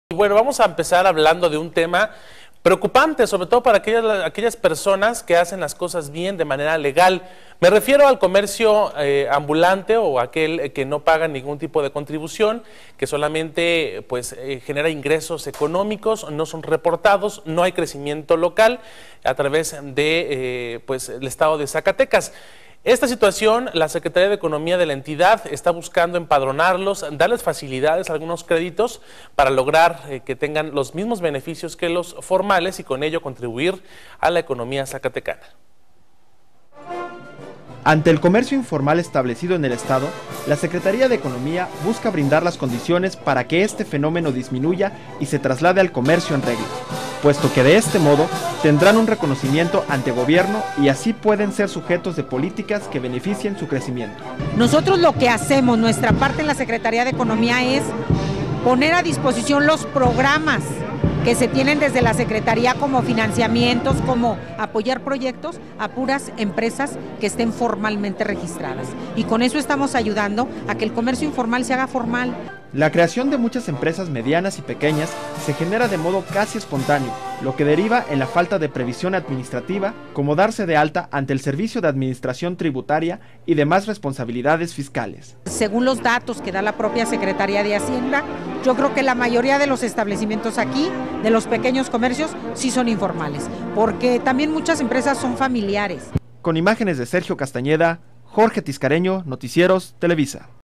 Bueno, vamos a empezar hablando de un tema preocupante, sobre todo para aquellas personas que hacen las cosas bien de manera legal. Me refiero al comercio ambulante o aquel que no paga ningún tipo de contribución, que solamente genera ingresos económicos, no son reportados, no hay crecimiento local a través de el estado de Zacatecas. Esta situación, la Secretaría de Economía de la entidad está buscando empadronarlos, darles facilidades, algunos créditos para lograr que tengan los mismos beneficios que los formales y con ello contribuir a la economía zacatecana. Ante el comercio informal establecido en el Estado, la Secretaría de Economía busca brindar las condiciones para que este fenómeno disminuya y se traslade al comercio en regla, puesto que de este modo tendrán un reconocimiento ante gobierno y así pueden ser sujetos de políticas que beneficien su crecimiento. Nosotros lo que hacemos, nuestra parte en la Secretaría de Economía es poner a disposición los programas que se tienen desde la Secretaría como financiamientos, como apoyar proyectos a puras empresas que estén formalmente registradas. Y con eso estamos ayudando a que el comercio informal se haga formal. La creación de muchas empresas medianas y pequeñas se genera de modo casi espontáneo, lo que deriva en la falta de previsión administrativa, como darse de alta ante el Servicio de Administración Tributaria y demás responsabilidades fiscales. Según los datos que da la propia Secretaría de Hacienda, yo creo que la mayoría de los establecimientos aquí, de los pequeños comercios, sí son informales, porque también muchas empresas son familiares. Con imágenes de Sergio Castañeda, Jorge Tiscareño, Noticieros, Televisa.